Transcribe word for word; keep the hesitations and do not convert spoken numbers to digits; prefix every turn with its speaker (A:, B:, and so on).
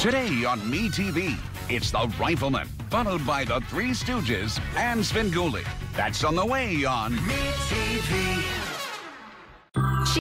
A: Today on Metv, it's the Rifleman, followed by the Three Stooges and Svengoolie. That's on the way on Metv.